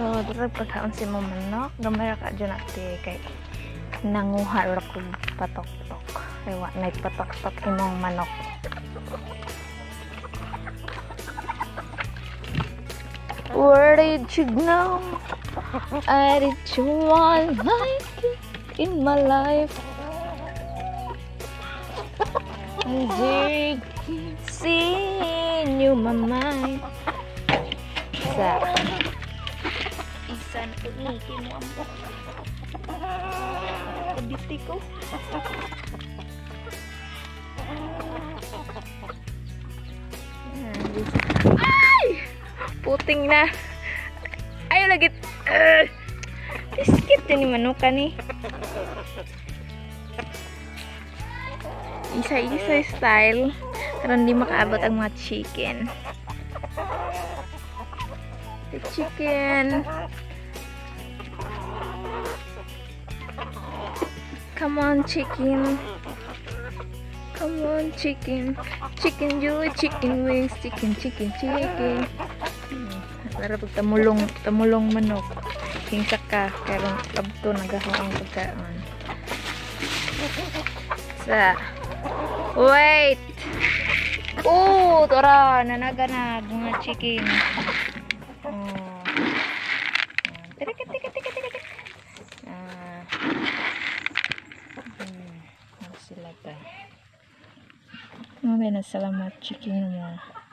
Dura pagkaon si mo manok, gamay ra ka dyan ati kay nanguha ra ko patok-tok. Kay wa nay patok-tok imong manok. Where did you know? I did you want like it in my life? Did seeing you my mind? Isa na pag-ngiti mo ang pagditi ko. Ay! Puting na. Ayaw lagi. Biskit din ni manuka ni. Isa-isa style. Pero hindi makaabot ang mga chicken. The chicken. Come on, chicken. Come on, chicken. Chicken joy, chicken wings, chicken. Para pag tamulong manok. King saka, karong labto nagahawang pagkaon. Wait! Oh, tora, nanaganag mga chicken. Tiket. Sila ta. Mamaya na salamat chicken mo.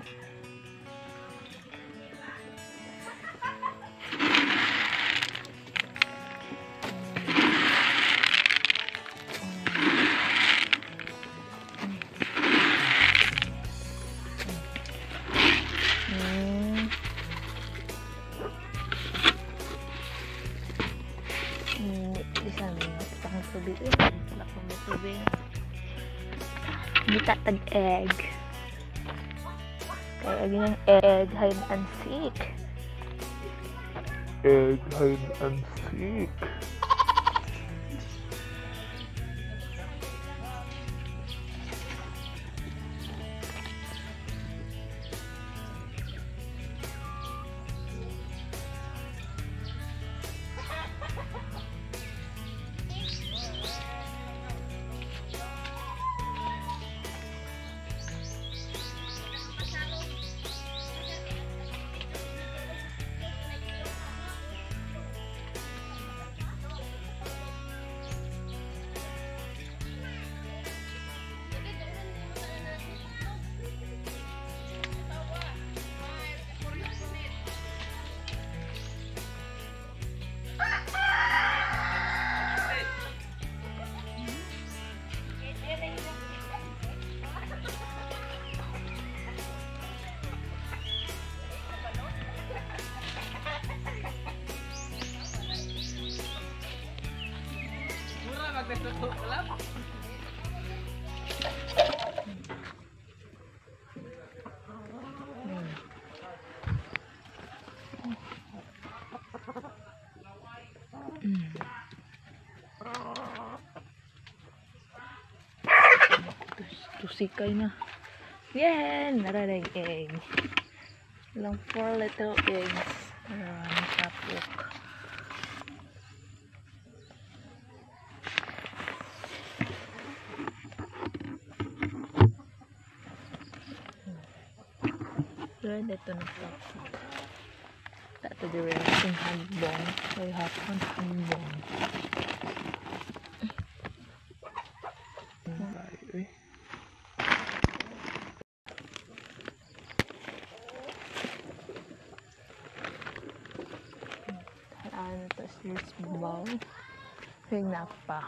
Kita tag egg. Kaya ganyan egg hide and seek. Egg hide and seek. Tusikay na. Yeah, nararay egg. Lang 4 little eggs. Sapok. Rồi dito na sapok. Tato dire yung handbong. Ay hapon handbong. Tapos this bowl. Hingap pa.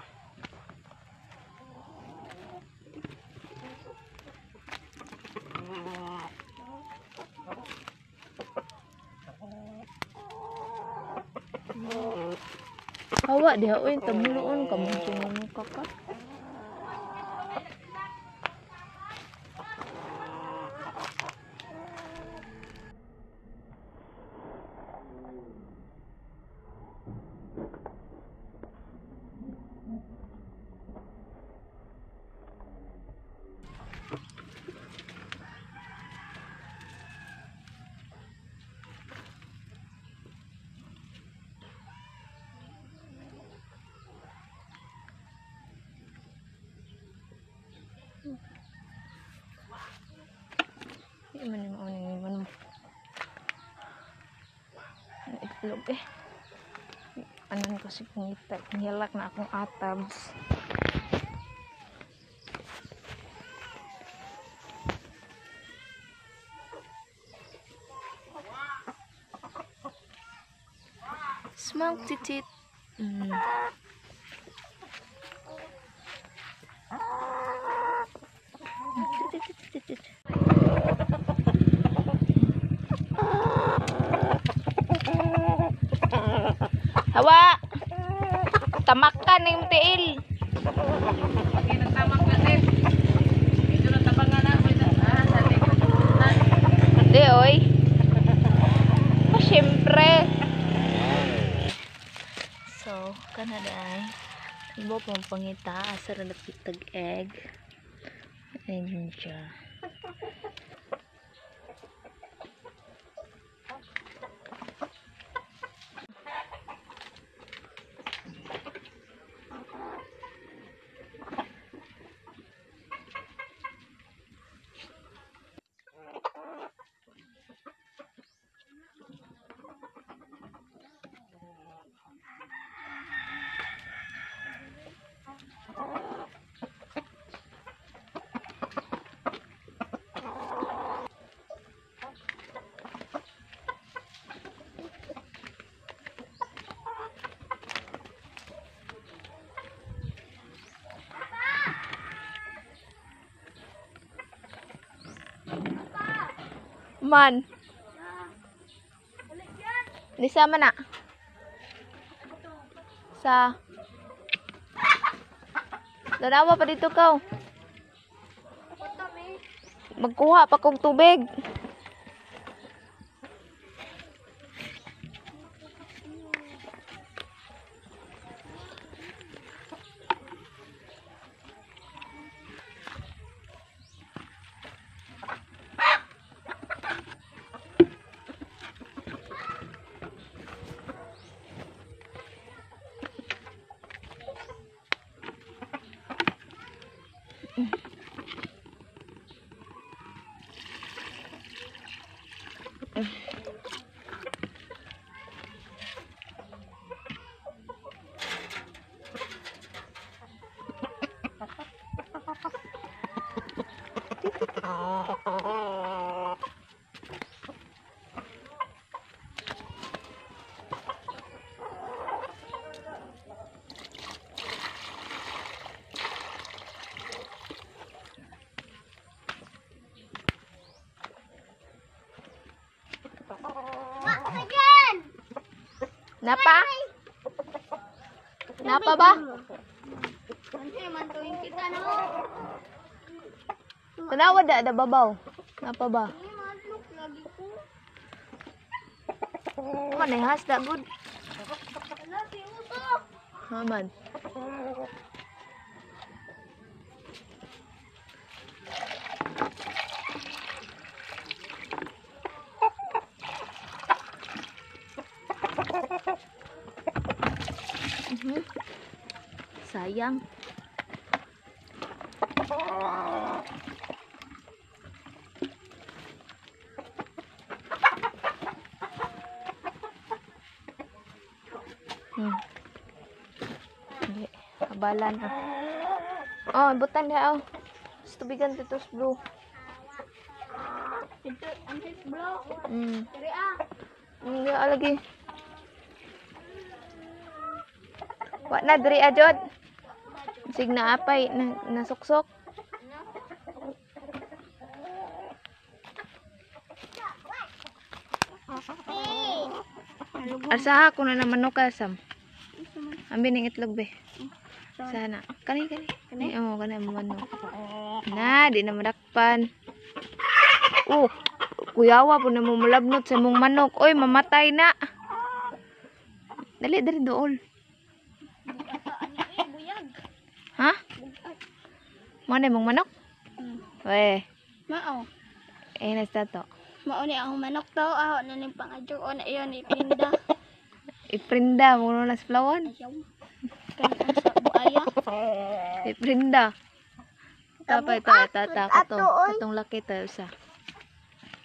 Hawa dia oy tamuloon ka mo sumunod ka ka. man yung man itlog eh. Anan ko si pangita. Nilak na akong atabs. Smoke titit. Hawa! Tamakan ng tiil. Pagi nagtamak kasi. Ito na tabangan na. Hindi, oy. Siyempre. So, Canada ay ibo pang pangita. Asar na pitag egg. Ayun siya. Man. Lisa man na. Sa. Dalawa pa dito ka. Magkuha pa kong tubig. Napa? Napa ba? Tanawa da babaw. Napa ba? Manehas da good. Haman. Sayang. Hindi. Kabalan. Oh, butan dia. Oh. Tubigan dito sa blue. Ito, ang blue. Dari Enggak lagi. Wa na diri ajod. Sig na apay nasuksok. Asa ako na naman no kasam. Ambil ning itlog be. Sana. Kani. Oh, kani manok. Na, di na madakpan. Kuyawa po na mo malabnot sa mong manok. Oy, mamatay na. Dali dool. Ha? Mana mong manok? Weh. Mao. Nasta to. Mao ni ang manok daw. Aho na ning pangadyo. O na iyon ipinda. Iprinda mo na sa plawan. Ayaw. Kaya sa buaya. Iprinda. Tapay ta katong laki tayo sa.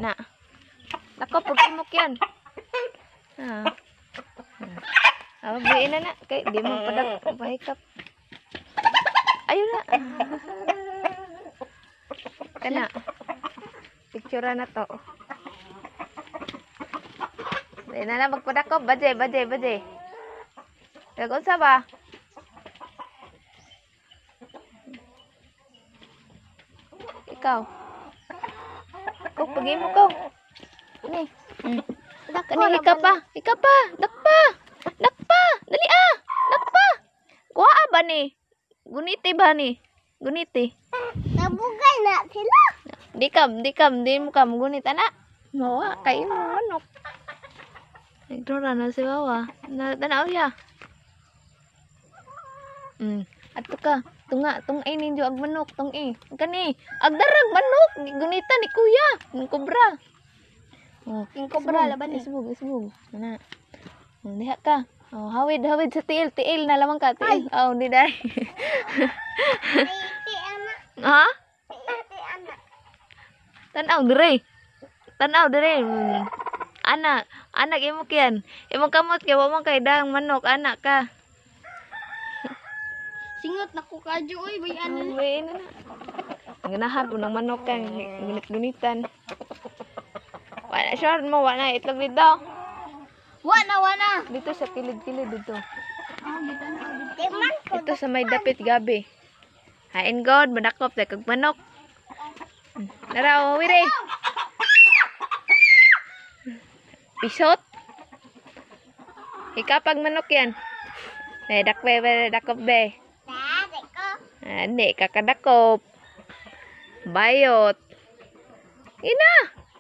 Na. Nako, pag-imok yan. Buhiin na. Kay, di mo pahikap. Ayun na. Kana. Picture na to. Di na magpadakop. Baje. Dagon sa ba? Ikaw. Ikaw, pag-imok ko. Ini. Kani ika pa. Dakpa. Dali ah. Dakpa. Kuha ba ni? Guniti ba ni? Guniti. Nabugay na sila. Di mo kam gunit anak. Mawa kay mo manok. Nagdora na si Wawa. Tanaw ya. Ato ka. Tunga ninyo ag manok kani. Agdarag manok gunita ni kuya. Ng kobra. Yung kobra laban ni. Isbog. Ana. Diha ka. Hawid sa tiil na lamang ka tiil. Di dai. Ti anak. Ha? Ti anak. Tanaw dire. Anak imo kiyan. Imong kamot kay wa man kay dang manok anak ka. Singot na ko kadyo oy bayan. Uwi na. Ganahan mo ng manok kang gunit-gunitan. Wala short mo, wala itlog dito. Wana. Dito sa kilid-kilid dito. Timan ko. Ito sa may dapit gabi. Hain god, madakop sa kag manok. Nara, wire. Pisot. Ikapag manok yan. Dakop be. Dati ko. Hindi, kakadakop. Bayot. Ina.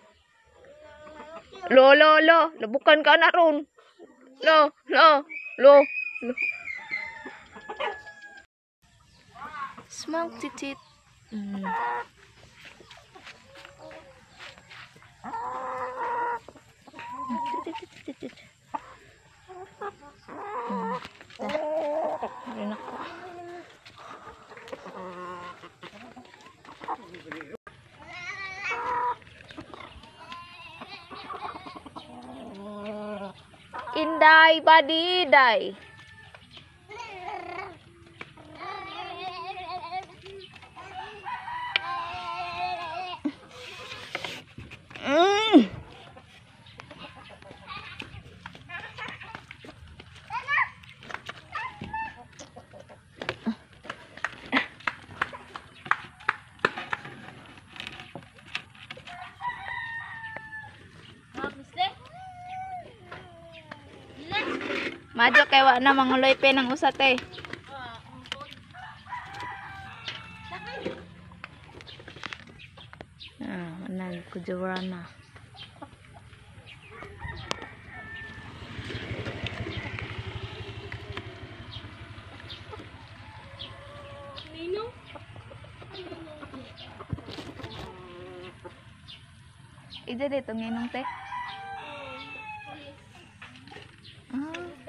Lo. Labukan ka na ron. Lo. Smoke titit. Ayun ako. Inday badiday. Madyo kay wa na manguloy pe ng usate. Manag kujawara na. Ija dito ninong te.